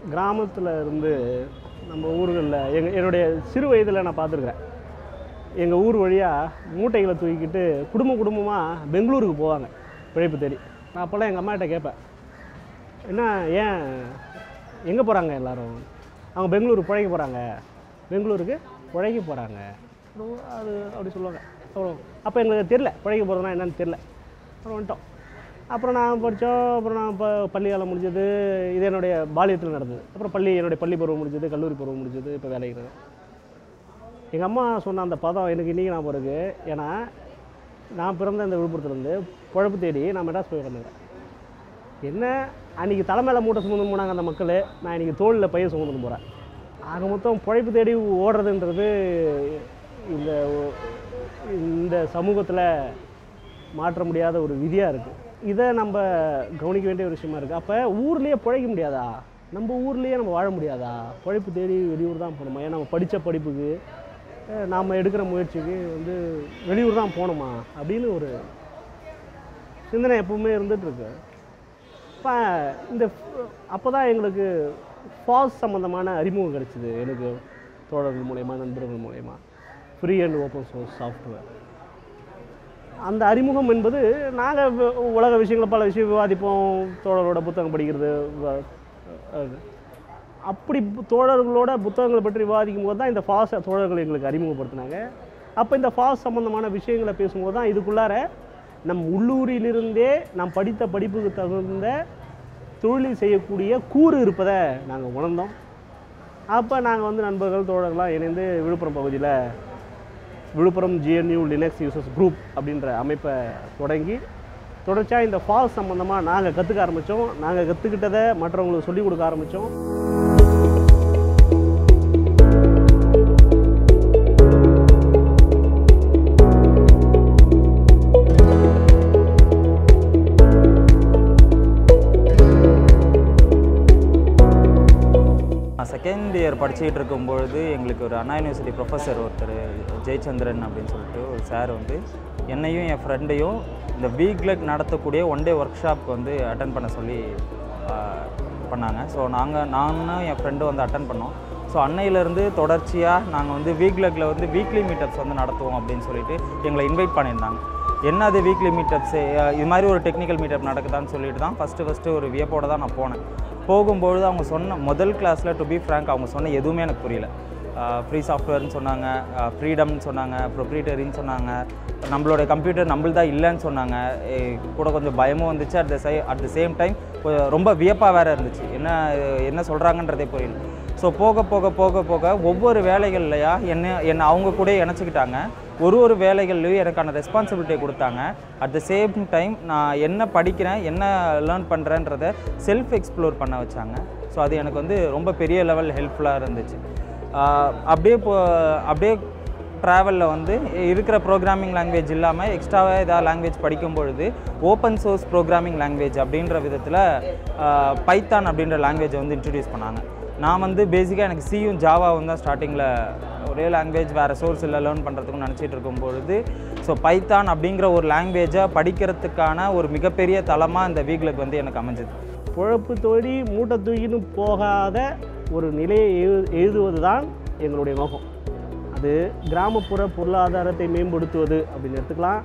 கிராமத்தில் இருந்து நம்ம ஊர்களில் என்னுடைய சிறு வயதில் நான் பார்த்துருக்குறேன். எங்கள் ஊர் வழியாக மூட்டைகளை தூக்கிக்கிட்டு குடும்பமாக பெங்களூருக்கு போவாங்க பிழைப்பு தேடி. நான் அப்போல்லாம் எங்கள் அம்மாகிட்ட கேட்பேன், என்ன ஏன் எங்கே போகிறாங்க எல்லோரும்? அவங்க பெங்களூருக்கு பிழைக்க போகிறாங்க, பெங்களூருக்கு பிழைக்க போகிறாங்க அது அப்படி சொல்லுவாங்க. அப்புறம் அப்போ எங்களுக்கு தெரில பிழைக்க போகிறதுனா என்னன்னு தெரில. அப்புறம் வந்துட்டோம். அப்புறம் நான் படித்தோம். அப்புறம் நான் இப்போ பள்ளி காலம் முடிஞ்சது. இது என்னுடைய பாலியத்தில் நடந்தது. அப்புறம் என்னுடைய பள்ளி பருவம் முடிஞ்சது, கல்லூரி பருவம் முடிஞ்சது, இப்போ வேலைக்கு. எங்கள் அம்மா சொன்ன அந்த பதம் எனக்கு இன்றைக்கி நான் பிறகு, ஏன்னா நான் பிறந்த இந்த விழுப்புரத்துலேருந்து குழப்பு தேடி நான் மெட்ராஸ் போய் வந்துக்கிறேன். என்ன அன்றைக்கி தலைமையில் மூட்டை சுமந்து போனாங்க அந்த மக்கள், நான் இன்றைக்கி தோளில் பையன் சுமந்து போகிறேன். ஆக மொத்தம் பிழைப்பு தேடி ஓடுறதுன்றது இந்த சமூகத்தில் மாற்ற முடியாத ஒரு விதியாக இருக்குது. இதை நம்ம கவனிக்க வேண்டிய ஒரு விஷயமா இருக்குது. அப்போ ஊர்லேயே பிழைக்க முடியாதா? நம்ம ஊர்லேயே நம்ம வாழ முடியாதா? பிழைப்பு தேடி வெளியூர் தான் போகணுமா? ஏன்னா நம்ம படித்த படிப்புக்கு நாம் எடுக்கிற முயற்சிக்கு வெளியூர் தான் போகணுமா அப்படின்னு ஒரு சிந்தனை எப்பவுமே இருந்துகிட்ருக்கு. இப்போ அப்போ தான் எங்களுக்கு ஃபாஸ் சம்மந்தமான அறிமுகம் கிடச்சிது. எனக்கு தோழர்கள் மூலயமா, நண்பர்கள் மூலயமா free and open source software. அந்த அறிமுகம் என்பது நாங்கள் உலக விஷயங்களை பல விஷயம் விவாதிப்போம், தோழர்களோட புத்தகம் படிக்கிறது. அப்படி தோழர்களோட புத்தகங்களை பற்றி விவாதிக்கும் போது தான் இந்த ஃபாஸ் தோழர்கள் எங்களுக்கு அறிமுகப்படுத்தினாங்க. அப்போ இந்த ஃபாஸ் சம்மந்தமான விஷயங்களை பேசும்போது தான் இதுக்குள்ளார நம் உள்ளூரிலிருந்தே நாம் படித்த படிப்புக்கு தகுந்த தொழில் செய்யக்கூடிய கூறு இருப்பதை நாங்கள் உணர்ந்தோம். அப்போ நாங்கள் நண்பர்கள் தோழர்களாக இணைந்து விழுப்புரம் பகுதியில் Villupuram GNU Linux users group அப்படின்ற அமைப்பை தொடர்ச்சியாக இந்த ஃபால்ஸ் சம்மந்தமாக நாங்கள் கற்றுக்க ஆரம்பித்தோம். நாங்கள் கற்றுக்கிட்டதை மற்றவங்களுக்கு சொல்லிக் கொடுக்க ஆரம்பித்தோம். செகண்ட் இயர் படிச்சுக்கிட்டு இருக்கும்பொழுது எங்களுக்கு ஒரு அண்ணா யூனிவர்சிட்டி ப்ரொஃபஸர் ஒருத்தர் ஜெயச்சந்திரன் அப்படின்னு சொல்லிட்டு ஒரு சார் என்னையும் என் ஃப்ரெண்டையும் இந்த வீக்லெக் நடத்தக்கூடிய ஒன் டே ஒர்க் ஷாப்க்கு அட்டன் பண்ண சொல்லி பண்ணாங்க. ஸோ நானும் என் ஃப்ரெண்டும் அட்டன் பண்ணோம். ஸோ அன்னையிலேருந்து தொடர்ச்சியாக நாங்கள் வீக்லெக்கில் வீக்லி மீட்டப்ஸ் நடத்துவோம் அப்படின்னு சொல்லிட்டு எங்களை இன்வைட் பண்ணியிருந்தாங்க. என்ன அது வீக்லி மீட்டப்ஸு, இது மாதிரி ஒரு டெக்னிக்கல் மீட்டப் நடக்குதான்னு சொல்லிட்டு தான் ஃபஸ்ட்டு ஒரு வியப்போடு தான் நான் போனேன். போகும்பொழுது அவங்க சொன்ன முதல் கிளாஸில் டு பி ஃப்ராங்க் அவங்க சொன்ன எதுவுமே எனக்கு புரியல. ஃப்ரீ சாஃப்ட்வேர்னு சொன்னாங்க, ஃப்ரீடம்னு சொன்னாங்க, ப்ரொப்ரீட்டரின்னு சொன்னாங்க, நம்மளோட கம்ப்யூட்டர் நம்மள்தான் இல்லைன்னு சொன்னாங்க. கூட கொஞ்சம் பயமும் வந்துச்சு. அட் த சேம் டைம் ரொம்ப வியப்பாக வேறு இருந்துச்சு. என்ன சொல்கிறாங்கன்றதே புரியல. ஸோ போக ஒவ்வொரு வேலைகள்லையா என்னை அவங்க கூட இணைச்சிக்கிட்டாங்க. ஒரு வேலைகள்லையும் எனக்கான ரெஸ்பான்சிபிலிட்டியை கொடுத்தாங்க. அட் த சேம் டைம் நான் என்ன படிக்கிறேன், என்ன லேர்ன் பண்ணுறேன்றதை செல்ஃப் எக்ஸ்ப்ளோர் பண்ண வச்சாங்க. ஸோ அது எனக்கு ரொம்ப பெரிய லெவல் ஹெல்ப்ஃபுல்லாக இருந்துச்சு. அப்படியே ட்ராவலில் இருக்கிற ப்ரோக்ராமிங் லாங்குவேஜ் இல்லாமல் எக்ஸ்ட்ராவாக ஏதாவது லாங்குவேஜ் படிக்கும்பொழுது ஓப்பன் சோர்ஸ் ப்ரோக்ராமிங் லாங்குவேஜ் அப்படின்ற விதத்தில் பைத்தான் அப்படின்ற லாங்குவேஜை இன்ட்ரடியூஸ் பண்ணாங்க. நான் பேசிக்காக எனக்கு சியும் ஜாவாவும் தான் ஸ்டார்டிங்கில் ஒரே லாங்குவேஜ் வேறு சோர்ஸ் இல்லை லேர்ன் பண்ணுறதுக்குன்னு நினச்சிட்டு இருக்கும்பொழுது ஸோ பைத்தான் அப்படிங்கிற ஒரு லாங்குவேஜை படிக்கிறதுக்கான ஒரு மிகப்பெரிய தளமாக இந்த வீக்லெக் எனக்கு அமைஞ்சது. பொழப்பு தோடி மூட்டை தூக்கின்னு போகாத ஒரு நிலையை எழுதுவது தான் எங்களுடைய நோக்கம். அது கிராமப்புற பொருளாதாரத்தை மேம்படுத்துவது அப்படின்னு எடுத்துக்கலாம்.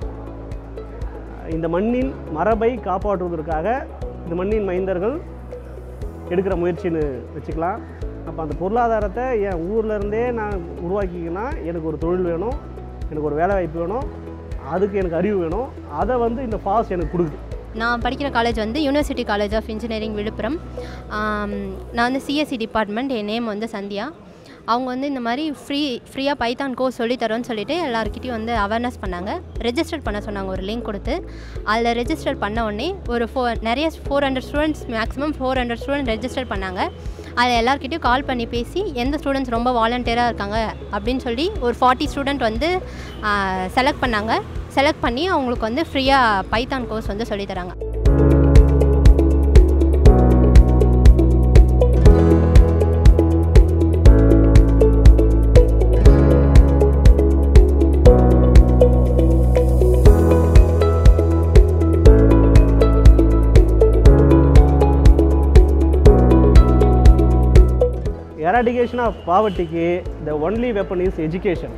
இந்த மண்ணின் மரபை காப்பாற்றுவதற்காக இந்த மண்ணின் மைந்தர்கள் எடுக்கிற முயற்சின்னு வச்சுக்கலாம். அப்போ அந்த பொருளாதாரத்தை என் ஊர்லேருந்தே நான் உருவாக்கிக்கினா எனக்கு ஒரு தொழில் வேணும், எனக்கு ஒரு வேலை வாய்ப்பு வேணும், அதுக்கு எனக்கு அறிவு வேணும். அதை இந்த ஃபாஸ் எனக்கு கொடுக்குது. நான் படிக்கிற college university college of engineering Villupuram. நான் CSE டிபார்ட்மெண்ட். என் நேம் சந்தியா. அவங்க இந்த மாதிரி ஃப்ரீயாக பைத்தான் கோர்ஸ் சொல்லித்தரோன்னு சொல்லிட்டு எல்லாருக்கிட்டையும் அவேர்னஸ் பண்ணாங்க. ரெஜிஸ்டர் பண்ண சொன்னாங்க ஒரு லிங்க் கொடுத்து. அதில் ரெஜிஸ்டர் பண்ண உடனே ஒரு நிறைய 400 ஸ்டூடெண்ட்ஸ், மேக்ஸிமம் 400 ஸ்டூடெண்ட் ரெஜிஸ்டர் பண்ணாங்க. அதில் எல்லாருக்கிட்டையும் கால் பண்ணி பேசி எந்த ஸ்டூடெண்ட்ஸ் ரொம்ப வாலண்டியராக இருக்காங்க அப்படின்னு சொல்லி ஒரு 40 ஸ்டூடெண்ட் செலக்ட் பண்ணாங்க. செலக்ட் பண்ணி அவங்களுக்கு ஃப்ரீயாக பைத்தான் கோர்ஸ் சொல்லித்தராங்க. எராடிகேஷன் ஆஃப் பாவர்ட்டிக்கு the only weapon is education.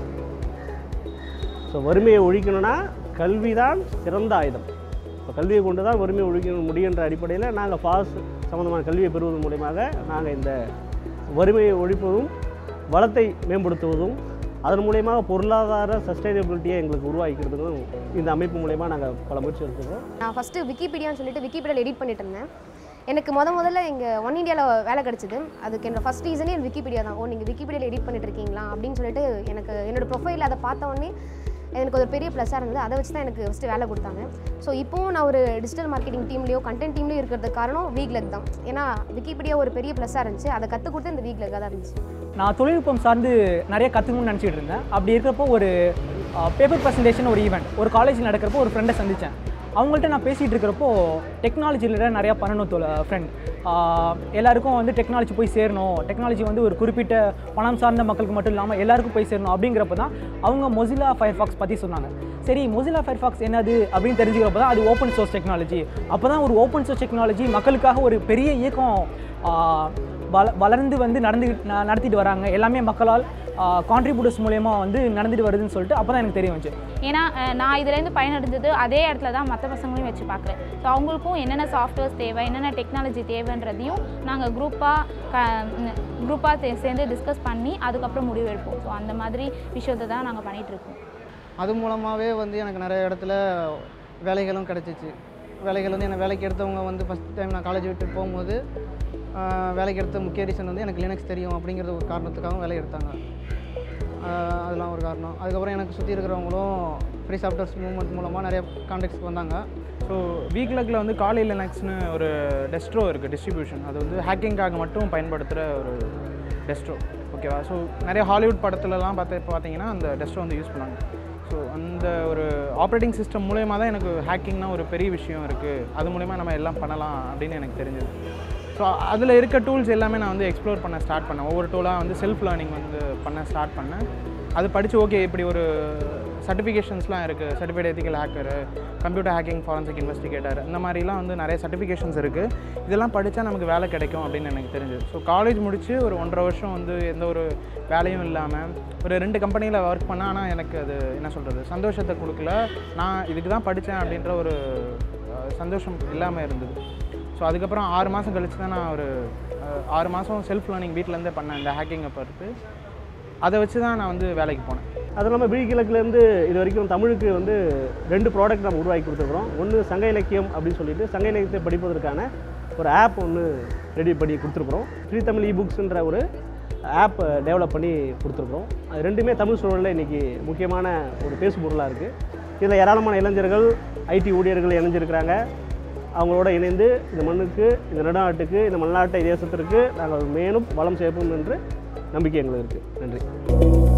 So வறுமையை ஒழிக்கணும்னா கல்வி தான் சிறந்த ஆயுதம். இப்போ கல்வியை கொண்டு தான் வறுமையை ஒழிக்க முடியுன்ற அடிப்படையில் நாங்கள் ஃபாஸ் சம்மந்தமான கல்வியை பெறுவதன் மூலமாக நாங்கள் இந்த வறுமையை ஒழிப்பதும் வளத்தை மேம்படுத்துவதும் அதன் மூலயமா பொருளாதார சஸ்டைனபிலிட்டியை எங்களுக்கு உருவாக்கிறதுக்கும் இந்த அமைப்பு மூலயமா நாங்கள் பல முயற்சி எடுத்துக்கிறோம். நான் ஃபஸ்ட்டு விக்கிபீடியான்னு சொல்லிட்டு விக்கிபீடியாவில் எடிட் பண்ணிட்டு இருந்தேன். எனக்கு முதல்ல இங்கே ஒன் இண்டியாவில் வேலை கிடச்சிது. அதுக்கு என்னோட ஃபஸ்ட் ரீசனே எனக்கு விக்கிபீடியா தான். நீங்கள் விக்கிபீடியாவில் எடிட் பண்ணிட்டு இருக்கீங்களா அப்படின்னு சொல்லிட்டு எனக்கு என்னோடய ப்ரொஃபைல் அதை பார்த்த உடனே எனக்கு ஒரு பெரிய ப்ளஸ்ஸாக இருந்தது. அதை வச்சு தான் எனக்கு ஃபஸ்ட்டு வேலை கொடுத்தாங்க. ஸோ இப்போவும் நான் ஒரு டிஜிட்டல் மார்க்கெட்டிங் டீம்லேயோ கண்டென்ட் டீம்லேயோ இருக்கிறதுக்கு காரணம் வீக்லெக் தான். ஏன்னா விக்கிபீடியா ஒரு பெரிய ப்ளஸ்ஸாக இருந்துச்சு. அதை கற்றுக் கொடுத்து இந்த வீக்லெக்காக தான் இருந்துச்சு. நான் தொழில்நுட்பம் சார்ந்து நிறைய கற்றுக்கணும்னு நினச்சிட்டு இருந்தேன். அப்படி இருக்கிறப்போ ஒரு பேப்பர் ப்ரெசன்டேஷன் ஒரு ஈவெண்ட் ஒரு காலேஜில் நடக்கிறப்போ ஒரு ஃப்ரெண்டை சந்தித்தேன். அவங்கள்ட்ட நான் பேசிகிட்டு இருக்கிறப்போ டெக்னாலஜியில் நிறையா பண்ணணும் ஃப்ரெண்ட். எல்லாருக்கும் வந்து டெக்னாலஜி போய் சேரணும், டெக்னாலஜி வந்து ஒரு குறிப்பிட்ட பணம் சார்ந்த மக்களுக்கு மட்டும் இல்லாமல் எல்லாருக்கும் போய் சேரணும் அப்படிங்கிறப்ப தான் அவங்க மொசில்லா ஃபயர்ஃபாக்ஸ் பற்றி சொன்னாங்க. சரி மொசில்லா ஃபயர்ஃபாக்ஸ் என்னது அப்படின்னு தெரிஞ்சுக்கிறப்ப தான் அது ஓப்பன் சோர்ஸ் டெக்னாலஜி. அப்போ தான் ஒரு ஓப்பன் சோர்ஸ் டெக்னாலஜி மக்களுக்காக ஒரு பெரிய இயக்கம் வளர்ந்து வந்து நடத்திட்டு வராங்க. எல்லாமே மக்களால் கான்ட்ரிபியூட்டர்ஸ் மூலயமா வந்து நடந்துட்டு வருதுன்னு சொல்லிட்டு அப்போ தான் எனக்கு தெரிய வந்துச்சு. ஏன்னா நான் இதுலேருந்து பயனடைஞ்சது அதே இடத்துல தான் மற்ற பசங்களையும் வச்சு பார்க்குறேன். ஸோ அவங்களுக்கும் என்னென்ன சாஃப்ட்வேர்ஸ் தேவை, என்னென்ன டெக்னாலஜி தேவைன்றதையும் நாங்கள் குரூப்பாக சேர்ந்து டிஸ்கஸ் பண்ணி அதுக்கப்புறம் முடிவு எடுப்போம். ஸோ அந்த மாதிரி விஷயத்தை தான் நாங்கள் பண்ணிகிட்ருக்கோம். அது மூலமாகவே வந்து எனக்கு நிறைய இடத்துல வேலைகளும் கிடச்சிச்சு. வேலைகள் வந்து என்னை வேலைக்கு எடுத்தவங்க வந்து ஃபஸ்ட் டைம் நான் காலேஜ் விட்டு போகும்போது வேலைக்கு எடுத்த முக்கிய ரீசன் வந்து எனக்கு லினக்ஸ் தெரியும் அப்படிங்கிறது ஒரு காரணத்துக்காகவும் வேலை எடுத்தாங்க. அதெல்லாம் ஒரு காரணம். அதுக்கப்புறம் எனக்கு சுற்றி இருக்கிறவங்களும் ஃப்ரீ சாஃப்ட்வேர்ஸ் மூவ்மெண்ட் மூலமாக நிறைய கான்டாக்ட்ஸ்க்கு வந்தாங்க. ஸோ வீக்லெக்கில் வந்து காலி லினக்ஸ்னு ஒரு டெஸ்ட்ரோ இருக்குது, டிஸ்ட்ரிபியூஷன். அது வந்து ஹேக்கிங்காக மட்டும் பயன்படுத்துகிற ஒரு டெஸ்ட்ரோ, ஓகேவா? ஸோ நிறைய ஹாலிவுட் படத்துலலாம் பார்த்தீங்கன்னா அந்த டெஸ்ட்ரோ வந்து யூஸ் பண்ணாங்க. ஸோ அந்த ஒரு ஆப்ரேட்டிங் சிஸ்டம் மூலயமா தான் எனக்கு ஹேக்கிங்னா ஒரு பெரிய விஷயம் இருக்குது, அது மூலயமா நம்ம எல்லாம் பண்ணலாம் அப்படின்னு எனக்கு தெரிஞ்சது. ஸோ அதில் இருக்க டூல்ஸ் எல்லாமே நான் வந்து எக்ஸ்ப்ளோர் பண்ண ஸ்டார்ட் பண்ணேன். ஒவ்வொரு டூலாக வந்து செல்ஃப் லேர்னிங் வந்து பண்ண ஸ்டார்ட் பண்ணேன். அது படித்து ஓகே இப்படி ஒரு சர்டிஃபிகேஷன்ஸ்லாம் இருக்குது, certified ethical hacker, computer hacking forensic investigator, இந்த மாதிரிலாம் வந்து நிறைய சர்டிஃபிகேஷன்ஸ் இருக்குது. இதெல்லாம் படித்தா நமக்கு வேலை கிடைக்கும் அப்படின்னு எனக்கு தெரிஞ்சது. ஸோ காலேஜ் முடித்து ஒரு 1.5 வருஷம் வந்து எந்த ஒரு வேலையும் இல்லாமல் ஒரு 2 கம்பெனியில் ஒர்க் பண்ணேன். ஆனால் எனக்கு அது என்ன சொல்கிறது, சந்தோஷத்தை கொடுக்கல. நான் இதுக்கு தான் படித்தேன் அப்படின்ற ஒரு சந்தோஷம் இல்லாமல் இருந்தது. ஸோ அதுக்கப்புறம் 6 மாதம் கழிச்சு தான் நான் ஒரு 6 மாதம் செல்ஃப் லேர்னிங் வீட்டிலேருந்தே பண்ணேன் இந்த ஹேக்கிங்கை பொறுத்து. அதை வச்சு தான் நான் வந்து வேலைக்கு போனேன். அது இல்லாமல் விழிக்கிழக்குலேருந்து இது வரைக்கும் தமிழுக்கு வந்து 2 ப்ராடக்ட் நம்ம உருவாக்கி கொடுத்துருக்குறோம். ஒன்று சங்க இலக்கியம் அப்படின்னு சொல்லிட்டு சங்க இலக்கியத்தை படிப்பதற்கான ஒரு ஆப் ஒன்று ரெடி பண்ணி கொடுத்துருக்குறோம். ஃப்ரீ தமிழ் இபுக்ஸ்ன்ற ஒரு ஆப் டெவலப் பண்ணி கொடுத்துருக்குறோம். அது 2மே தமிழ் சூழலில் இன்றைக்கி முக்கியமான ஒரு பேசு பொருளாக இருக்குது. இதில் ஏராளமான இளைஞர்கள் ஐடி ஊழியர்கள் இணைஞ்சிருக்கிறாங்க. அவங்களோட இணைந்து இந்த மண்ணுக்கு, இந்த நடுநாட்டுக்கு, இந்த மல்நாட்டை தேசத்திற்கு நாங்கள் மேலும் வளம் சேர்ப்போம் என்று நம்பிக்கை எங்களுக்கு இருக்குது. நன்றி.